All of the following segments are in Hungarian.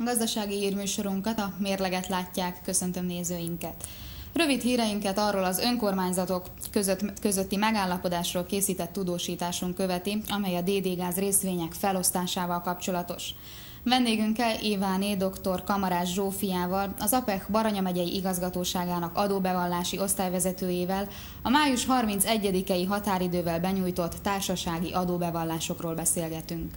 Gazdasági hírműsorunkat, a Mérleget látják, köszöntöm nézőinket. Rövid híreinket arról az önkormányzatok közötti megállapodásról készített tudósításunk követi, amely a DD Gáz részvények felosztásával kapcsolatos. Vendégünkkel Éváné dr. Kamarás Zsófiával, az APEC Baranya megyei igazgatóságának adóbevallási osztályvezetőjével a május 31-i határidővel benyújtott társasági adóbevallásokról beszélgetünk.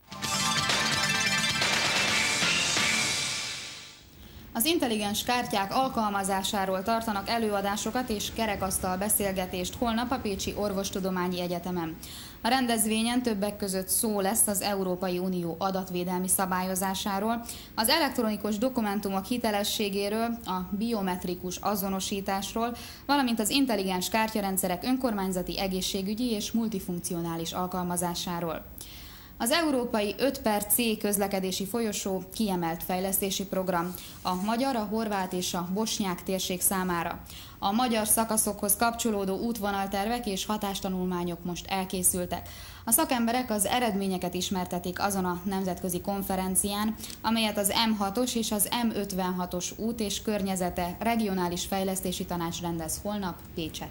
Az intelligens kártyák alkalmazásáról tartanak előadásokat és kerekasztal beszélgetést holnap a Pécsi Orvostudományi Egyetemen. A rendezvényen többek között szó lesz az Európai Unió adatvédelmi szabályozásáról, az elektronikus dokumentumok hitelességéről, a biometrikus azonosításról, valamint az intelligens kártyarendszerek önkormányzati egészségügyi és multifunkcionális alkalmazásáról. Az Európai 5/C közlekedési folyosó kiemelt fejlesztési program a magyar, a horvát és a bosnyák térség számára. A magyar szakaszokhoz kapcsolódó útvonaltervek és hatástanulmányok most elkészültek. A szakemberek az eredményeket ismertetik azon a nemzetközi konferencián, amelyet az M6-os és az M56-os út és környezete regionális fejlesztési tanács rendez holnap Pécsett.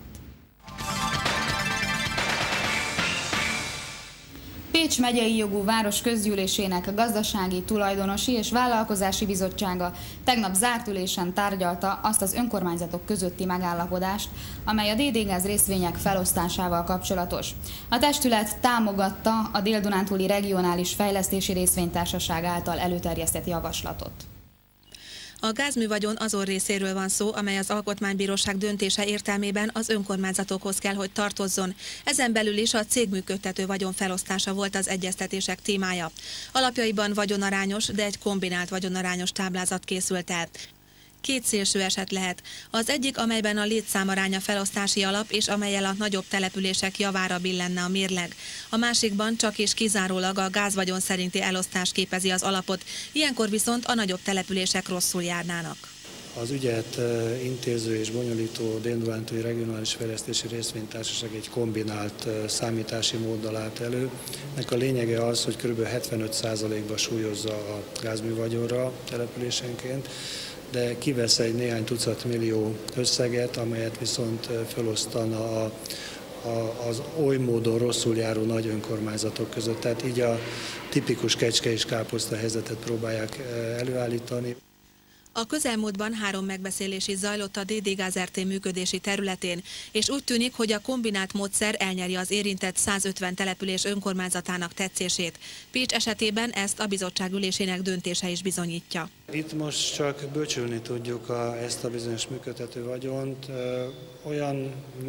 Pécs megyei jogú város közgyűlésének gazdasági, tulajdonosi és vállalkozási bizottsága tegnap zárt ülésen tárgyalta azt az önkormányzatok közötti megállapodást, amely a DD Gáz részvények felosztásával kapcsolatos. A testület támogatta a Dél-Dunántúli Regionális Fejlesztési Részvénytársaság által előterjesztett javaslatot. A gázművagyon azon részéről van szó, amely az Alkotmánybíróság döntése értelmében az önkormányzatokhoz kell, hogy tartozzon. Ezen belül is a cégműködtető vagyon felosztása volt az egyeztetések témája. Alapjaiban vagyonarányos, de egy kombinált vagyonarányos táblázat készült el. Két szélső eset lehet. Az egyik, amelyben a létszámaránya felosztási alap, és amellyel a nagyobb települések javára billenne a mérleg. A másikban csak és kizárólag a gázvagyon szerinti elosztás képezi az alapot, ilyenkor viszont a nagyobb települések rosszul járnának. Az ügyet intéző és bonyolító Dél-Dunántúli Regionális Fejlesztési Részvénytársaság egy kombinált számítási móddal állt elő. Ennek a lényege az, hogy kb. 75%-ba súlyozza a gázművagyonra településenként, de kivesz egy néhány tucat millió összeget, amelyet viszont felosztana az oly módon rosszul járó nagy önkormányzatok között. Tehát így a tipikus kecske és káposzta helyzetet próbálják előállítani. A közelmúltban 3 megbeszélés is zajlott a DD Gáz RT működési területén, és úgy tűnik, hogy a kombinált módszer elnyeri az érintett 150 település önkormányzatának tetszését. Pécs esetében ezt a bizottság ülésének döntése is bizonyítja. Itt most csak bölcsölni tudjuk ezt a bizonyos működtető vagyont, olyan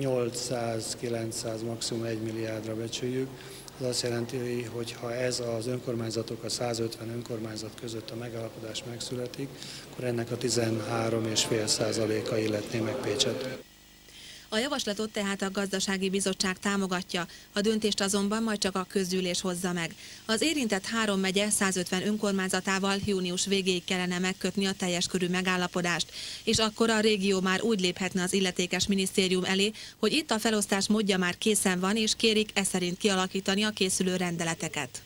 800-900, maximum 1 milliárdra becsüljük. Ez azt jelenti, hogy ha ez az önkormányzatok, a 150 önkormányzat között a megállapodás megszületik, akkor ennek a 13,5%-a illetné meg Pécset. A javaslatot tehát a Gazdasági Bizottság támogatja, a döntést azonban majd csak a közgyűlés hozza meg. Az érintett 3 megye 150 önkormányzatával június végéig kellene megkötni a teljes körű megállapodást, és akkor a régió már úgy léphetne az illetékes minisztérium elé, hogy itt a felosztás módja már készen van, és kérik e szerint kialakítani a készülő rendeleteket.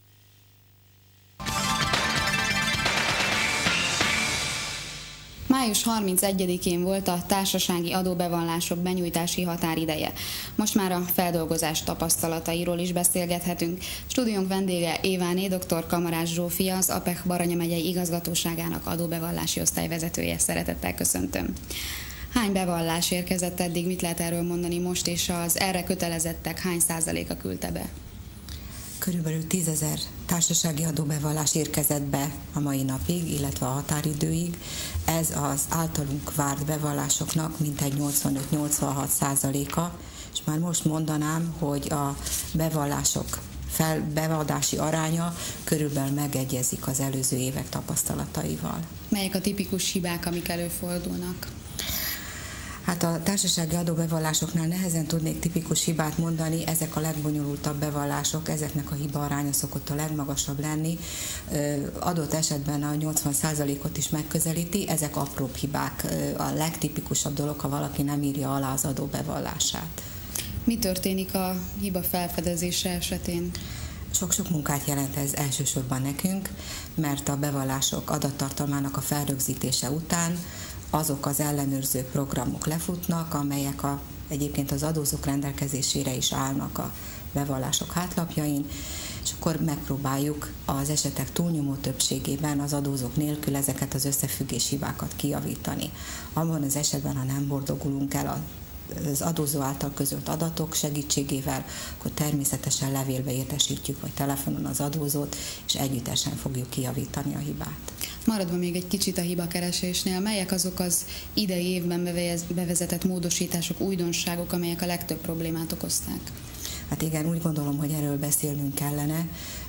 Május 31-én volt a társasági adóbevallások benyújtási határideje. Most már a feldolgozás tapasztalatairól is beszélgethetünk. Stúdiónk vendége Éváné dr. Kamarás Zsófia, az APEC Baranya megyei igazgatóságának adóbevallási osztályvezetője. Szeretettel köszöntöm. Hány bevallás érkezett eddig, mit lehet erről mondani most, és az erre kötelezettek hány százaléka küldte be? Körülbelül 10 000 társasági adóbevallás érkezett be a mai napig, illetve a határidőig. Ez az általunk várt bevallásoknak mintegy 85-86%-a, és már most mondanám, hogy a bevallások bevadási aránya körülbelül megegyezik az előző évek tapasztalataival. Melyek a tipikus hibák, amik előfordulnak? Hát a társasági adóbevallásoknál nehezen tudnék tipikus hibát mondani, ezek a legbonyolultabb bevallások, ezeknek a hiba aránya szokott a legmagasabb lenni, adott esetben a 80%-ot is megközelíti, ezek apróbb hibák, a legtipikusabb dolog, ha valaki nem írja alá az adóbevallását. Mi történik a hiba felfedezése esetén? Sok-sok munkát jelent ez elsősorban nekünk, mert a bevallások adattartalmának a felrögzítése után azok az ellenőrző programok lefutnak, amelyek egyébként az adózók rendelkezésére is állnak a bevallások hátlapjain, és akkor megpróbáljuk az esetek túlnyomó többségében az adózók nélkül ezeket az összefüggés hibákat kijavítani. Abban az esetben, ha nem boldogulunk el az adózó által közölt adatok segítségével, akkor természetesen levélbe értesítjük, vagy telefonon az adózót, és együttesen fogjuk kijavítani a hibát. Maradva még egy kicsit a hibakeresésnél, melyek azok az idei évben bevezetett módosítások, újdonságok, amelyek a legtöbb problémát okozták? Hát igen, úgy gondolom, hogy erről beszélnünk kellene.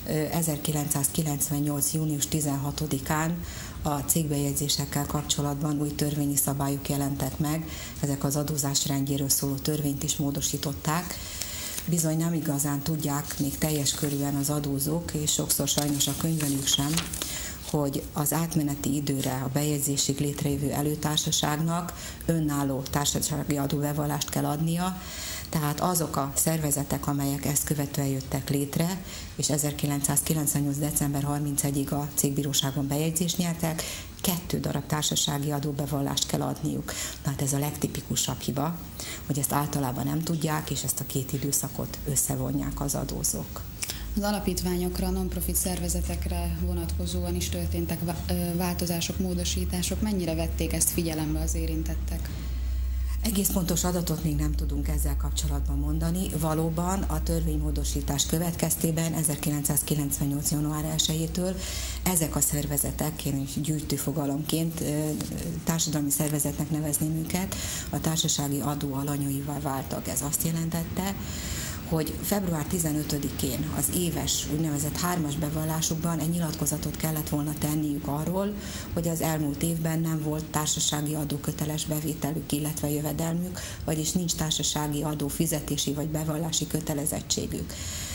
1998. június 16-án a cégbejegyzésekkel kapcsolatban új törvényi szabályok jelentek meg, ezek az adózás rendjéről szóló törvényt is módosították. Bizony nem igazán tudják még teljes körűen az adózók, és sokszor sajnos a könyvelők sem, hogy az átmeneti időre a bejegyzésig létrejövő előtársaságnak önálló társasági adóbevallást kell adnia, tehát azok a szervezetek, amelyek ezt követően jöttek létre, és 1998. december 31-ig a cégbíróságon bejegyzést nyertek, 2 darab társasági adóbevallást kell adniuk. Na hát ez a legtipikusabb hiba, hogy ezt általában nem tudják, és ezt a 2 időszakot összevonják az adózók. Az alapítványokra, non-profit szervezetekre vonatkozóan is történtek változások, módosítások. Mennyire vették ezt figyelembe az érintettek? Egész pontos adatot még nem tudunk ezzel kapcsolatban mondani. Valóban a törvénymódosítás következtében 1998. január 1-től ezek a szervezetek, én gyűjtő fogalomként társadalmi szervezetnek nevezném őket, a társasági adó alanyaival váltak. Ez azt jelentette, hogy február 15-én az éves úgynevezett 3-as bevallásukban egy nyilatkozatot kellett volna tenniük arról, hogy az elmúlt évben nem volt társasági adóköteles bevételük, illetve jövedelmük, vagyis nincs társasági adó fizetési vagy bevallási kötelezettségük.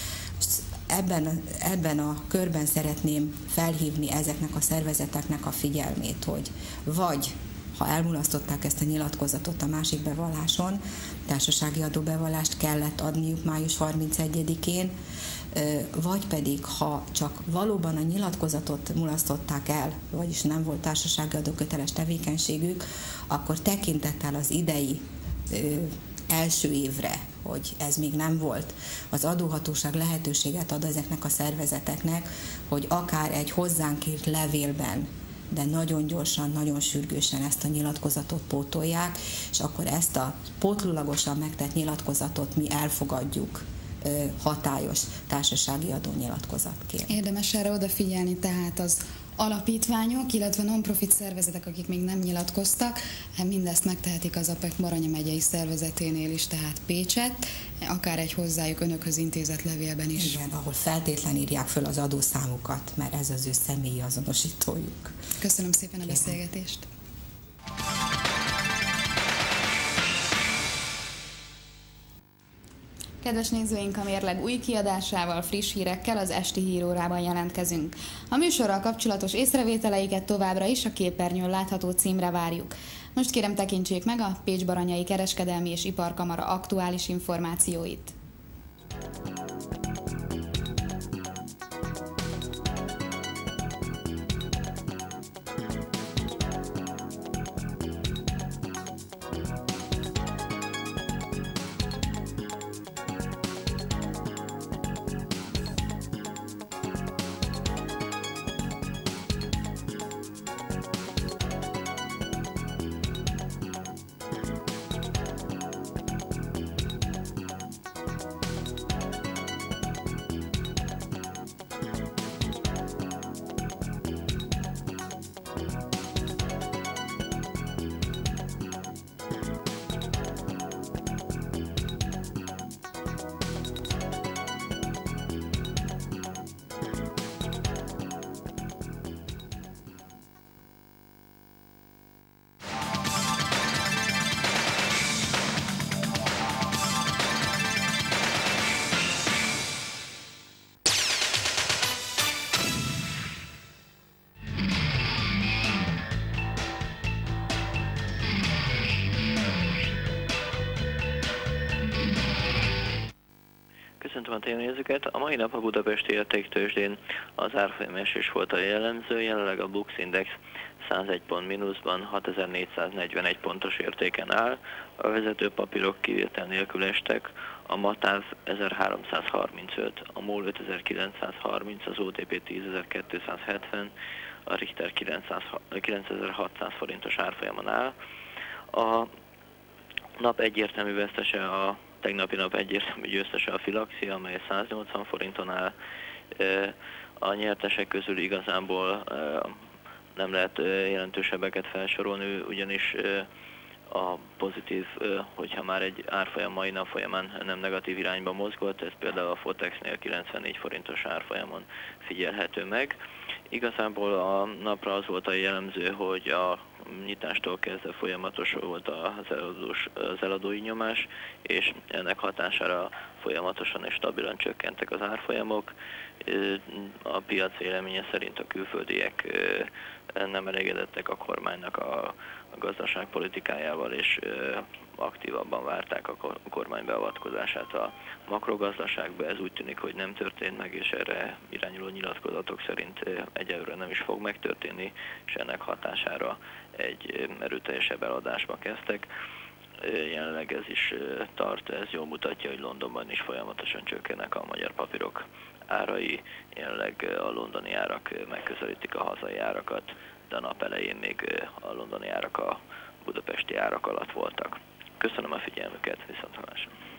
Ebben a körben szeretném felhívni ezeknek a szervezeteknek a figyelmét, hogy vagy ha elmulasztották ezt a nyilatkozatot a másik bevalláson, társasági adóbevallást kellett adniuk május 31-én, vagy pedig, ha csak valóban a nyilatkozatot mulasztották el, vagyis nem volt társasági adóköteles tevékenységük, akkor tekintettel az idei első évre, hogy ez még nem volt, az adóhatóság lehetőséget ad ezeknek a szervezeteknek, hogy akár egy hozzánk írt levélben, de nagyon gyorsan, nagyon sürgősen ezt a nyilatkozatot pótolják, és akkor ezt a pótlélagosan megtett nyilatkozatot mi elfogadjuk hatályos társasági adónyilatkozatként. Érdemes erre odafigyelni, tehát az alapítványok, illetve non-profit szervezetek, akik még nem nyilatkoztak, mindezt megtehetik az APEC Baranya megyei szervezeténél is, tehát Pécsett, akár egy hozzájuk önökhöz intézett levélben is. Igen, ahol feltétlen írják föl az adószámukat, mert ez az ő személyi azonosítójuk. Köszönöm szépen a beszélgetést! Kedves nézőink, a Mérleg új kiadásával, friss hírekkel az esti hírórában jelentkezünk. A műsorral kapcsolatos észrevételeiket továbbra is a képernyőn látható címre várjuk. Most kérem, tekintsék meg a Pécs-Baranyai Kereskedelmi és Iparkamara aktuális információit. Köszöntöm a témanézőket. A mai nap a budapesti értéktőzsdén az árfolyamesés volt a jellemző, jelenleg a Bux Index 101 pont mínuszban 6441 pontos értéken áll, a vezető papírok kivétel nélkül estek, a Matáv 1335, a MOL 5930, az OTP 10270, a Richter 9600 forintos árfolyamon áll. A nap egyértelmű vesztese, a tegnapi nap egyértelmű győztese a Filaxia, amely 180 forinton áll. A nyertesek közül igazából nem lehet jelentősebbeket felsorolni, ugyanis a pozitív, hogyha már egy árfolyam mai nap folyamán nem negatív irányba mozgott, ez például a Fotexnél 94 forintos árfolyamon figyelhető meg. Igazából a napra az volt a jellemző, hogy a nyitástól kezdve folyamatos volt az eladói nyomás, és ennek hatására folyamatosan és stabilan csökkentek az árfolyamok. A piac véleménye szerint a külföldiek nem elégedettek a kormánynak a gazdaságpolitikájával, és aktívabban várták a kormány beavatkozását a makrogazdaságba. Ez úgy tűnik, hogy nem történt meg, és erre irányuló nyilatkozatok szerint egyelőre nem is fog megtörténni, és ennek hatására egy erőteljesebb eladásba kezdtek. Jelenleg ez is tart, ez jól mutatja, hogy Londonban is folyamatosan csökkennek a magyar papírok árai, jelenleg a londoni árak megközelítik a hazai árakat, de a nap elején még a londoni árak a budapesti árak alatt voltak. Köszönöm a figyelmüket, viszontlátásra!